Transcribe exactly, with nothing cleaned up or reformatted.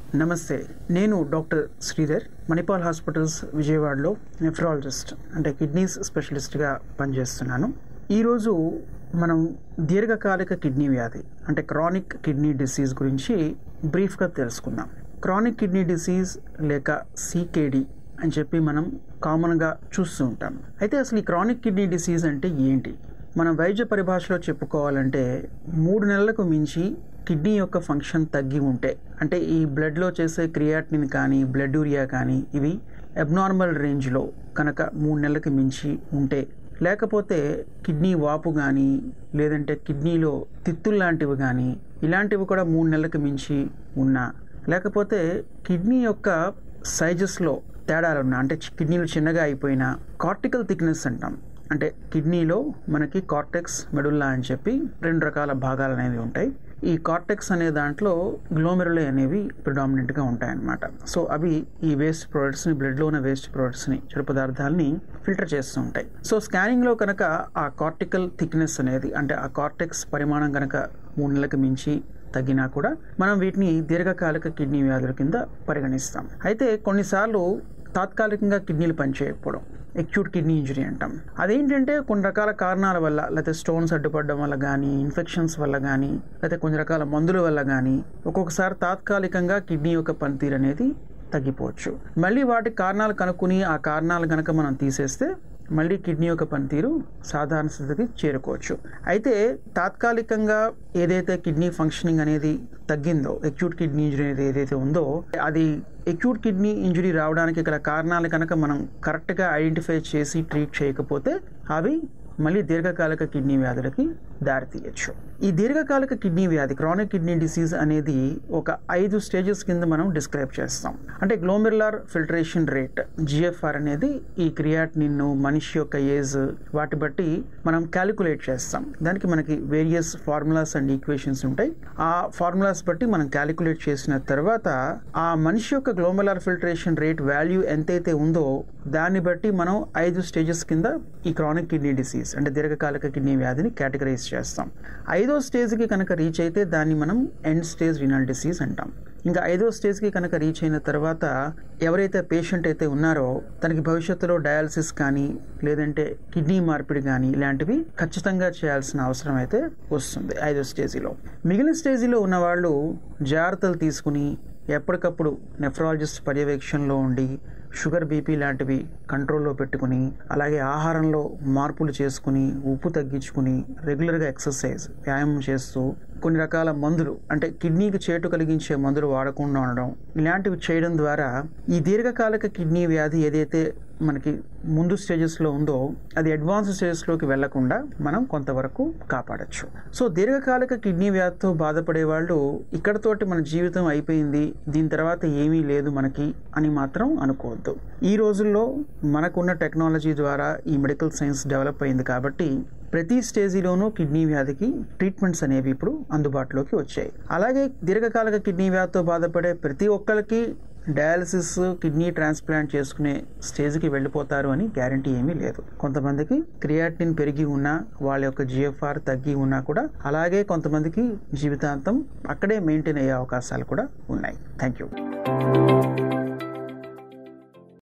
నమస్తే, నేను doctor Sridhar, Manipal hospitals విజయవాడలో నెఫ్రాలజిస్ట్ అంటే కిడ్నీస్ స్పెషలిస్ట్గా పనిచేస్తున్నాను. ఈరోజు మనం దీర్ఘకాలిక కిడ్నీ వ్యాధి అంటే క్రానిక్ కిడ్నీ డిసీజ్ గురించి బ్రీఫ్గా తెలుసుకుందాం. క్రానిక్ కిడ్నీ డిసీజ్ లేక సీకేడి అని చెప్పి మనం కామన్గా చూస్తూ ఉంటాం. అయితే అసలు ఈ క్రానిక్ కిడ్నీ డిసీజ్ అంటే ఏంటి? మనం వైద్య పరిభాషలో చెప్పుకోవాలంటే మూడు నెలలకు మించి కిడ్నీ యొక్క ఫంక్షన్ తగ్గి ఉంటే, అంటే ఈ బ్లడ్లో చేసే క్రియాటినిన్ కానీ బ్లడ్ యూరియా కానీ ఇవి అబ్నార్మల్ రేంజ్లో కనుక మూడు నెలలకు మించి ఉంటే, లేకపోతే కిడ్నీ వాపు కానీ లేదంటే కిడ్నీలో తిత్తులు లాంటివి కానీ ఇలాంటివి కూడా మూడు నెలలకు మించి ఉన్నా, లేకపోతే కిడ్నీ యొక్క సైజెస్లో తేడాలు ఉన్నా, అంటే కిడ్నీలు చిన్నగా అయిపోయినా, కార్టికల్ థిక్నెస్ అంటాం, అంటే కిడ్నీలో మనకి కార్టెక్స్ మెడుల్లా అని చెప్పి రెండు రకాల భాగాలు అనేవి ఉంటాయి. ఈ కార్టెక్స్ అనే దాంట్లో గ్లోమెరులే అనేవి ప్రిడామినెంట్గా ఉంటాయన్నమాట. సో అవి ఈ వేస్ట్ ప్రొడక్ట్స్ని, బ్లడ్లో ఉన్న వేస్ట్ ప్రొడక్ట్స్ని, చెడు పదార్థాలని ఫిల్టర్ చేస్తూ ఉంటాయి. సో స్కానింగ్లో కనుక ఆ కార్టికల్ థిక్నెస్ అనేది, అంటే ఆ కార్టెక్స్ పరిమాణం కనుక మూడు నెలలకు మించి తగ్గినా కూడా మనం వీటిని దీర్ఘకాలిక కిడ్నీ వ్యాధుల కింద పరిగణిస్తాం. అయితే కొన్నిసార్లు తాత్కాలికంగా కిడ్నీలు పనిచేయకపోవడం, ఎక్యూట్ కిడ్నీ ఇంజరీ అంటాం. అదేంటంటే కొన్ని రకాల కారణాల వల్ల, లేకపోతే స్టోన్స్ అడ్డుపడడం వల్ల కానీ, ఇన్ఫెక్షన్స్ వల్ల కానీ, లేకపోతే కొన్ని రకాల మందుల వల్ల కానీ ఒక్కొక్కసారి తాత్కాలికంగా కిడ్నీ యొక్క పనితీరు అనేది తగ్గిపోవచ్చు. మళ్ళీ వాటి కారణాలు కనుక్కుని ఆ కారణాలు కనుక మనం తీసేస్తే మళ్ళీ కిడ్నీ యొక్క పనితీరు సాధారణ స్థితికి చేరుకోవచ్చు. అయితే తాత్కాలికంగా ఏదైతే కిడ్నీ ఫంక్షనింగ్ అనేది తగ్గిందో, ఎక్యూట్ కిడ్నీ ఇంజరీ అనేది ఏదైతే ఉందో, అది ఎక్యూట్ కిడ్నీ ఇంజరీ రావడానికి గల కారణాలు కనుక మనం కరెక్ట్గా ఐడెంటిఫై చేసి ట్రీట్ చేయకపోతే అవి మళ్ళీ దీర్ఘకాలిక కిడ్నీ వ్యాధులకి దారితీయచ్చు. ఈ దీర్ఘకాలిక కిడ్నీ వ్యాధి, క్రానిక్ కిడ్నీ డిసీజ్ అనేది ఒక ఐదు స్టేజెస్ కింద మనం డిస్క్రైబ్ చేస్తాం. అంటే గ్లోమెరులార్ ఫిల్టరేషన్ రేట్ జిఎఫ్ఆర్ అనేది ఈ క్రియాటినిన్, మనిషి యొక్క ఏజ్, వాటి బట్టి మనం క్యాలిక్యులేట్ చేస్తాం. దానికి మనకి వేరియస్ ఫార్ములాస్ అండ్ ఈక్వేషన్స్ ఉంటాయి. ఆ ఫార్ములాస్ బట్టి మనం క్యాలిక్యులేట్ చేసిన తర్వాత ఆ మనిషి యొక్క గ్లోమెరులార్ ఫిల్టరేషన్ రేట్ వాల్యూ ఎంతైతే ఉందో దాన్ని బట్టి మనం ఐదు స్టేజెస్ కింద ఈ క్రానిక్ కిడ్నీ డిసీజ్ అంటే దీర్ఘకాలిక కిడ్నీ వ్యాధిని కేటగరైజ్ చేస్తాం. ఐదో స్టేజ్కి కనుక రీచ్ అయితే దాన్ని మనం ఎండ్ స్టేజ్ రీనల్ డిసీజ్ అంటాం. ఇంకా ఐదో స్టేజ్కి కనుక రీచ్ అయిన తర్వాత ఎవరైతే పేషెంట్ అయితే ఉన్నారో తనకి భవిష్యత్తులో డయాలసిస్ కానీ లేదంటే కిడ్నీ మార్పిడి కానీ ఇలాంటివి ఖచ్చితంగా చేయాల్సిన అవసరం అయితే వస్తుంది ఐదో స్టేజీలో. మిగిలిన స్టేజీలో ఉన్న వాళ్ళు జాగ్రత్తలు తీసుకుని ఎప్పటికప్పుడు నెఫ్రాలజిస్ట్ పర్యవేక్షణలో ఉండి షుగర్, బీపీ లాంటివి కంట్రోల్లో పెట్టుకుని, అలాగే ఆహారంలో మార్పులు చేసుకుని, ఉప్పు తగ్గించుకుని, రెగ్యులర్గా ఎక్సర్సైజ్, వ్యాయామం చేస్తూ, కొన్ని రకాల మందులు అంటే కిడ్నీకి చేటు కలిగించే మందులు వాడకుండా ఉండడం, ఇలాంటివి చేయడం ద్వారా ఈ దీర్ఘకాలిక కిడ్నీ వ్యాధి ఏదైతే మనకి ముందు స్టేజెస్లో ఉందో అది అడ్వాన్స్ స్టేజెస్లోకి వెళ్లకుండా మనం కొంతవరకు కాపాడచ్చు. సో దీర్ఘకాలిక కిడ్నీ వ్యాధితో బాధపడే వాళ్ళు ఇక్కడతోటి మన జీవితం అయిపోయింది, దీని తర్వాత ఏమీ లేదు మనకి అని మాత్రం అనుకోవద్దు. ఈ రోజుల్లో మనకున్న టెక్నాలజీ ద్వారా ఈ మెడికల్ సైన్స్ డెవలప్ అయింది కాబట్టి ప్రతి స్టేజీలోనూ కిడ్నీ వ్యాధికి ట్రీట్మెంట్స్ అనేవి ఇప్పుడు అందుబాటులోకి వచ్చాయి. అలాగే దీర్ఘకాలిక కిడ్నీ వ్యాధితో బాధపడే ప్రతి ఒక్కరికి డయాలసిస్, కిడ్నీ ట్రాన్స్ప్లాంట్ చేసుకునే స్టేజ్కి వెళ్ళిపోతారు అని గ్యారంటీ ఏమీ లేదు. కొంతమందికి క్రియాటినిన్ పెరిగి ఉన్నా, వాళ్ళ యొక్క జిఎఫ్ఆర్ తగ్గి ఉన్నా కూడా అలాగే కొంతమందికి జీవితాంతం అక్కడే మెయింటైన్ అయ్యే అవకాశాలు కూడా ఉన్నాయి. Thank you.